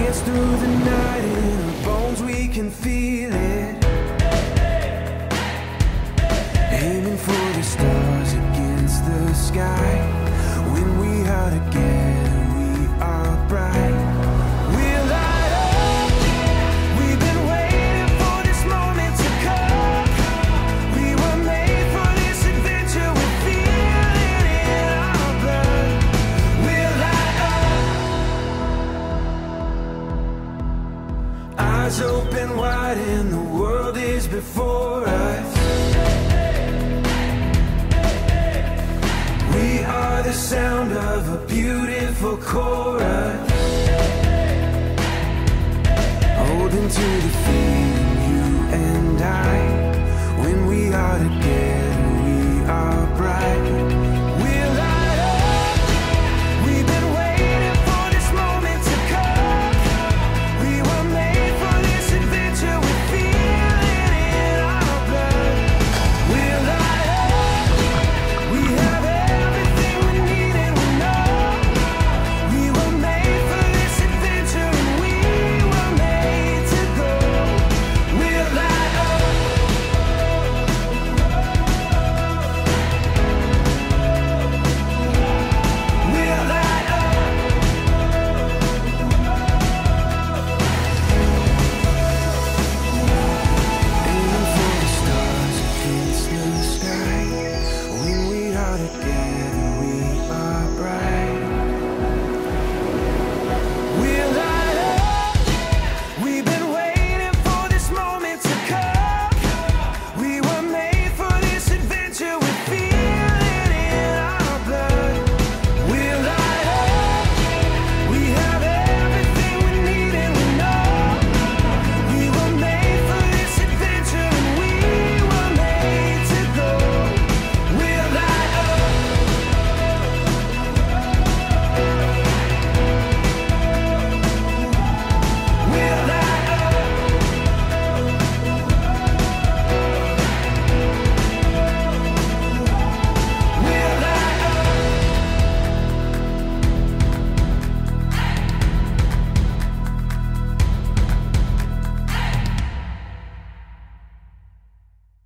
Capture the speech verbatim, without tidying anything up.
dance through the night, in our bones we can feel it. Aiming for the stars against the sky. When we are together, we are bright. We'll light up. We've been waiting for this moment to come. We were made for this adventure. We feel it in our blood. We'll light up. Eyes open wide and the world is before us. We are the sound of a beautiful chorus.